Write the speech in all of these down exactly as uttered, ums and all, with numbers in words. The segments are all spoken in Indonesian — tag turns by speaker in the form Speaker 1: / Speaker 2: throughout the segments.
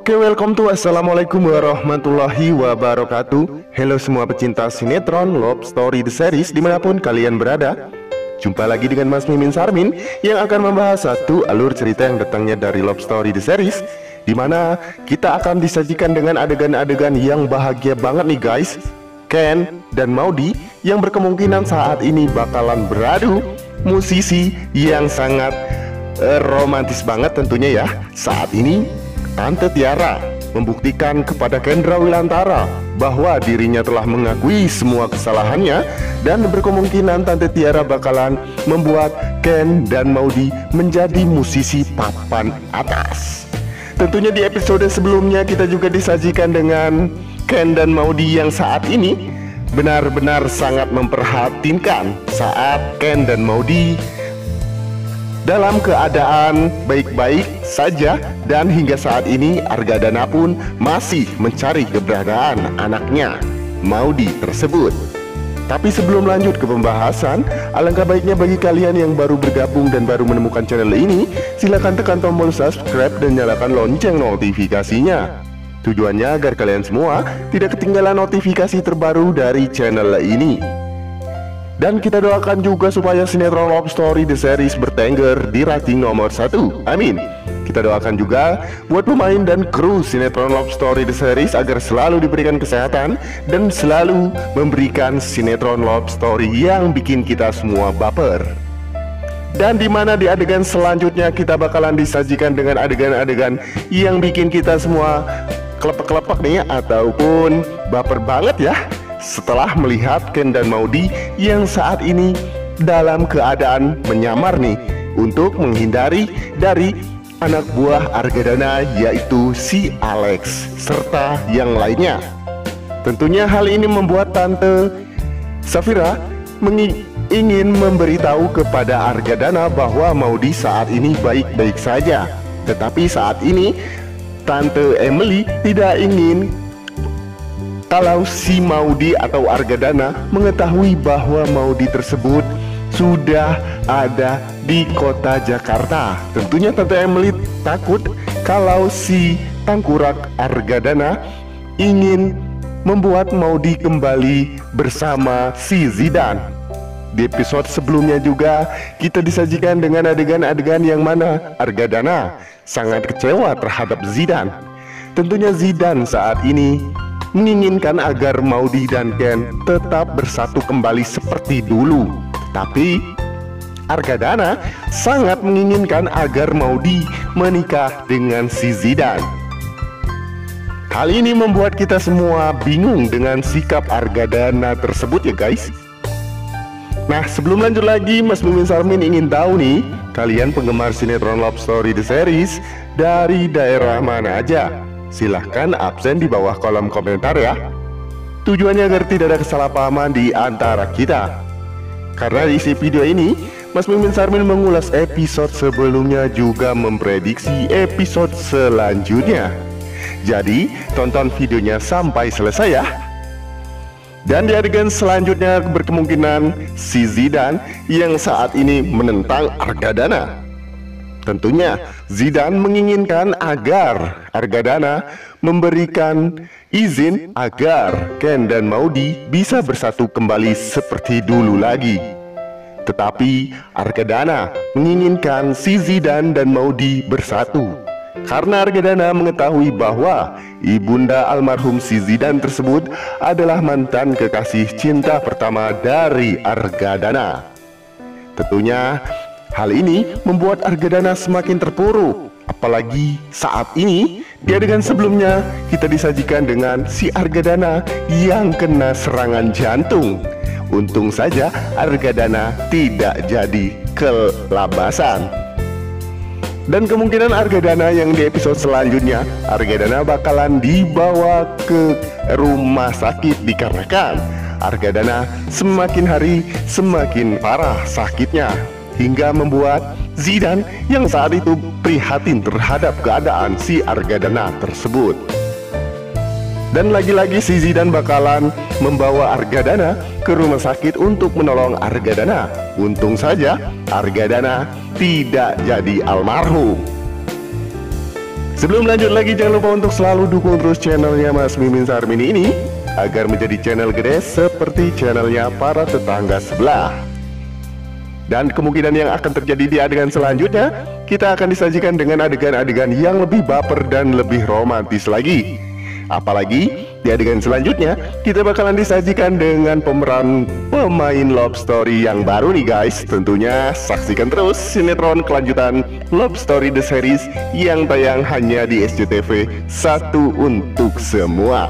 Speaker 1: Oke, welcome to Assalamualaikum warahmatullahi wabarakatuh. Halo semua pecinta sinetron Love Story The Series dimanapun kalian berada. Jumpa lagi dengan Mas Mimin Sarmin yang akan membahas satu alur cerita yang datangnya dari Love Story The Series, dimana kita akan disajikan dengan adegan-adegan yang bahagia banget nih guys. Ken dan Maudy yang berkemungkinan saat ini bakalan beradu musisi yang sangat uh, romantis banget tentunya ya. Saat ini Tante Tiara membuktikan kepada Kendra Wilantara bahwa dirinya telah mengakui semua kesalahannya, dan berkemungkinan Tante Tiara bakalan membuat Ken dan Maudy menjadi musisi papan atas. Tentunya di episode sebelumnya kita juga disajikan dengan Ken dan Maudy yang saat ini benar-benar sangat memperhatinkan saat Ken dan Maudy dalam keadaan baik-baik saja, dan hingga saat ini Argadana pun masih mencari keberadaan anaknya Maudy tersebut. Tapi sebelum lanjut ke pembahasan, alangkah baiknya bagi kalian yang baru bergabung dan baru menemukan channel ini, silahkan tekan tombol subscribe dan nyalakan lonceng notifikasinya. Tujuannya agar kalian semua tidak ketinggalan notifikasi terbaru dari channel ini. Dan kita doakan juga supaya sinetron Love Story The Series bertengger di rating nomor satu. Amin. Kita doakan juga buat pemain dan kru sinetron Love Story The Series agar selalu diberikan kesehatan dan selalu memberikan sinetron Love Story yang bikin kita semua baper. Dan dimana di adegan selanjutnya kita bakalan disajikan dengan adegan-adegan yang bikin kita semua kelepek-kelepek nih, ataupun baper banget ya, setelah melihat Ken dan Maudy yang saat ini dalam keadaan menyamar nih untuk menghindari dari anak buah Argadana, yaitu si Alex serta yang lainnya. Tentunya hal ini membuat Tante Safira ingin memberitahu kepada Argadana bahwa Maudy saat ini baik-baik saja. Tetapi saat ini Tante Emily tidak ingin kalau si Maudy atau Argadana mengetahui bahwa Maudy tersebut sudah ada di kota Jakarta. Tentunya Tante Emily takut kalau si tangkurak Argadana ingin membuat Maudy kembali bersama si Zidan. Di episode sebelumnya juga kita disajikan dengan adegan-adegan yang mana Argadana sangat kecewa terhadap Zidan. Tentunya Zidan saat ini menginginkan agar Maudy dan Ken tetap bersatu kembali seperti dulu. Tapi Argadana sangat menginginkan agar Maudy menikah dengan si Zidan. Hal ini membuat kita semua bingung dengan sikap Argadana tersebut ya guys. Nah, sebelum lanjut lagi, Mas Mimin Sarmin ingin tahu nih, kalian penggemar sinetron Love Story The Series dari daerah mana aja? Silahkan absen di bawah kolom komentar ya. Tujuannya agar tidak ada kesalahpahaman di antara kita. Karena di isi video ini Mas Mimin Sarmin mengulas episode sebelumnya juga memprediksi episode selanjutnya. Jadi tonton videonya sampai selesai ya. Dan di adegan selanjutnya berkemungkinan si Zidan yang saat ini menentang Argadana. Tentunya Zidan menginginkan agar Argadana memberikan izin agar Ken dan Maudy bisa bersatu kembali seperti dulu lagi. Tetapi Argadana menginginkan si Zidan dan Maudy bersatu, karena Argadana mengetahui bahwa ibunda almarhum si Zidan tersebut adalah mantan kekasih cinta pertama dari Argadana. Tentunya hal ini membuat Argadana semakin terpuruk. Apalagi saat ini di adegan sebelumnya kita disajikan dengan si Argadana yang kena serangan jantung. Untung saja Argadana tidak jadi kelabasan. Dan kemungkinan Argadana yang di episode selanjutnya, Argadana bakalan dibawa ke rumah sakit dikarenakan Argadana semakin hari semakin parah sakitnya, hingga membuat Zidan yang saat itu prihatin terhadap keadaan si Argadana tersebut. Dan lagi-lagi si Zidan bakalan membawa Argadana ke rumah sakit untuk menolong Argadana. Untung saja Argadana tidak jadi almarhum. Sebelum lanjut lagi, jangan lupa untuk selalu dukung terus channelnya Mas Mimin Sarmin ini agar menjadi channel gede seperti channelnya para tetangga sebelah. Dan kemungkinan yang akan terjadi di adegan selanjutnya, kita akan disajikan dengan adegan-adegan yang lebih baper dan lebih romantis lagi. Apalagi di adegan selanjutnya kita bakalan disajikan dengan pemeran pemain Love Story yang baru nih guys. Tentunya saksikan terus sinetron kelanjutan Love Story The Series yang tayang hanya di S C T V satu untuk semua.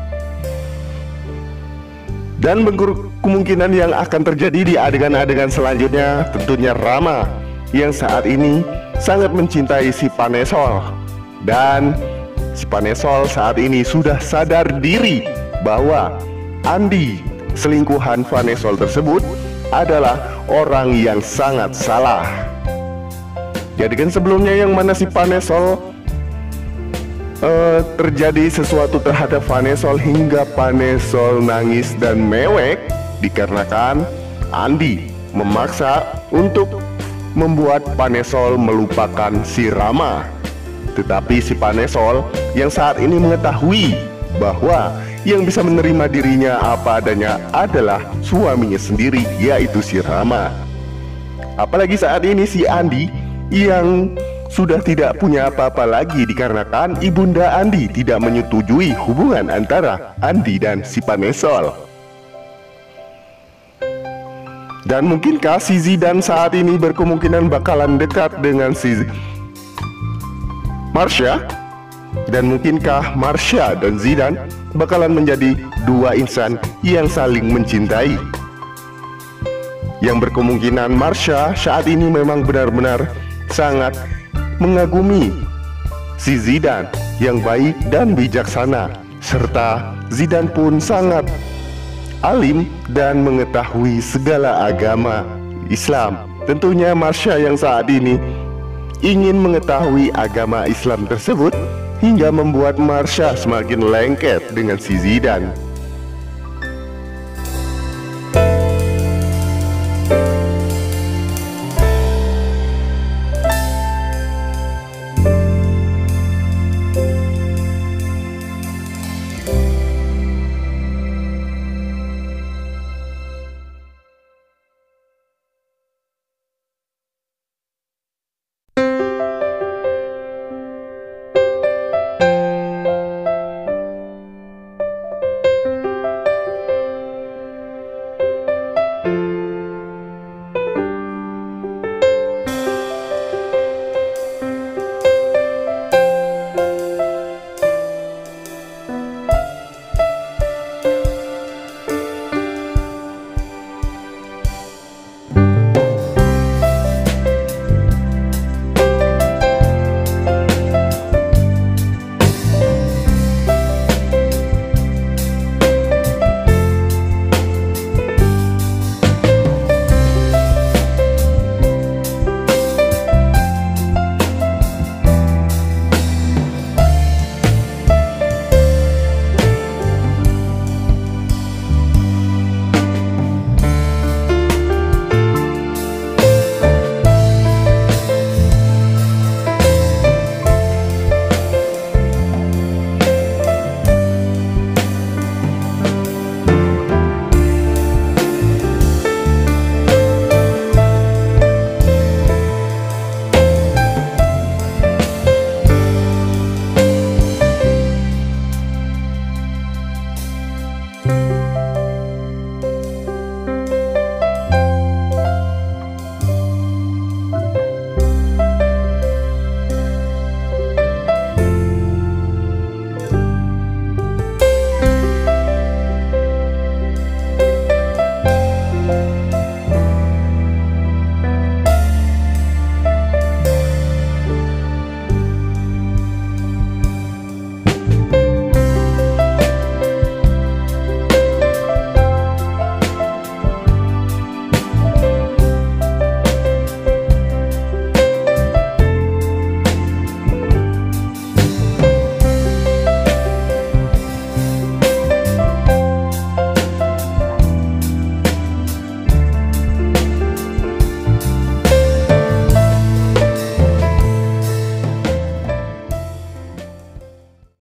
Speaker 1: Dan kemungkinan yang akan terjadi di adegan-adegan selanjutnya tentunya Rama yang saat ini sangat mencintai si Panesol. Dan si Panesol saat ini sudah sadar diri bahwa Andi, selingkuhan Panesol tersebut, adalah orang yang sangat salah. Jadi kan sebelumnya yang mana si Panesol uh, terjadi sesuatu terhadap Panesol hingga Panesol nangis dan mewek dikarenakan Andi memaksa untuk membuat Panesol melupakan si Rama. Tetapi si Panesol yang saat ini mengetahui bahwa yang bisa menerima dirinya apa adanya adalah suaminya sendiri, yaitu si Rama. Apalagi saat ini si Andi yang sudah tidak punya apa-apa lagi dikarenakan ibunda Andi tidak menyetujui hubungan antara Andi dan si Panesol. Dan mungkinkah si Zidan saat ini berkemungkinan bakalan dekat dengan si Marsha? Dan mungkinkah Marsha dan Zidan bakalan menjadi dua insan yang saling mencintai? Yang berkemungkinan Marsha saat ini memang benar-benar sangat mengagumi si Zidan yang baik dan bijaksana, serta Zidan pun sangat alim dan mengetahui segala agama Islam. Tentunya Marsha yang saat ini ingin mengetahui agama Islam tersebut hingga membuat Marsha semakin lengket dengan si Zidan.